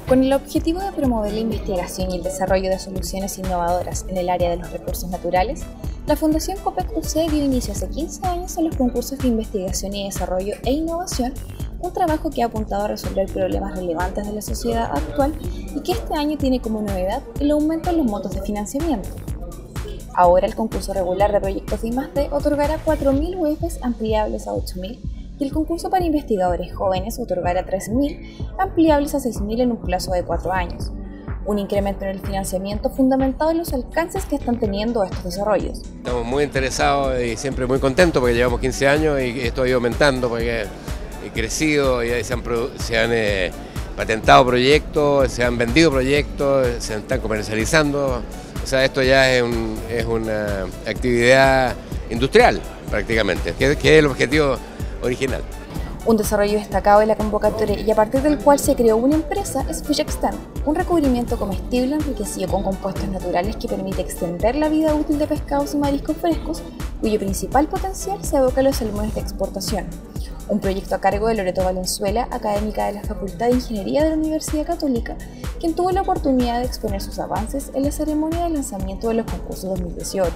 Con el objetivo de promover la investigación y el desarrollo de soluciones innovadoras en el área de los recursos naturales, la Fundación Copec UC dio inicio hace 15 años a los concursos de investigación y desarrollo e innovación, un trabajo que ha apuntado a resolver problemas relevantes de la sociedad actual y que este año tiene como novedad el aumento en los montos de financiamiento. Ahora el concurso regular de proyectos de I+D otorgará 4.000 UFs ampliables a 8.000 y el concurso para investigadores jóvenes otorgará 3.000 ampliables a 6.000 en un plazo de 4 años. Un incremento en el financiamiento fundamentado en los alcances que están teniendo estos desarrollos. Estamos muy interesados y siempre muy contentos porque llevamos 15 años y esto ha ido aumentando porque ha crecido y se han patentado proyectos, se han vendido proyectos, se están comercializando. O sea, esto ya es una actividad industrial prácticamente, que es el objetivo original. Un desarrollo destacado de la convocatoria y a partir del cual se creó una empresa es Fish Extend, un recubrimiento comestible enriquecido con compuestos naturales que permite extender la vida útil de pescados y mariscos frescos, cuyo principal potencial se aboca a los salmones de exportación. Un proyecto a cargo de Loreto Valenzuela, académica de la Facultad de Ingeniería de la Universidad Católica, quien tuvo la oportunidad de exponer sus avances en la ceremonia de lanzamiento de los concursos 2018.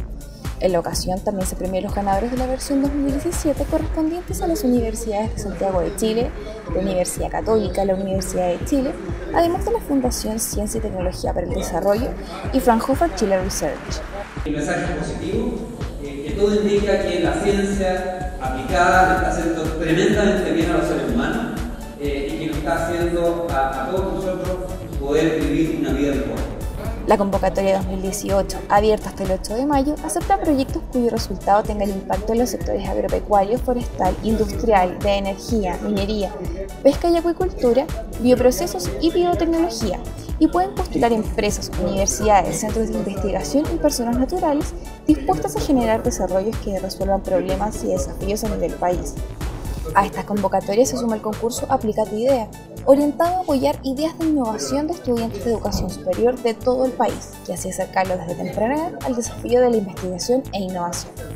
En la ocasión también se premió a los ganadores de la versión 2017 correspondientes a las universidades de Santiago de Chile, la Universidad Católica, la Universidad de Chile, además de la Fundación Ciencia y Tecnología para el Desarrollo y Fraunhofer Chile Research. El mensaje es positivo, que todo indica que la ciencia aplicada le está haciendo tremendamente bien a los seres humanos y que nos está haciendo a todos nosotros poder vivir una vida mejor. La convocatoria 2018, abierta hasta el 8 de mayo, acepta proyectos cuyo resultado tenga el impacto en los sectores agropecuario, forestal, industrial, de energía, minería, pesca y acuicultura, bioprocesos y biotecnología, y pueden postular empresas, universidades, centros de investigación y personas naturales dispuestas a generar desarrollos que resuelvan problemas y desafíos a nivel país. A estas convocatorias se suma el concurso Aplica tu idea, orientado a apoyar ideas de innovación de estudiantes de educación superior de todo el país y así acercarlos desde temprana edad al desafío de la investigación e innovación.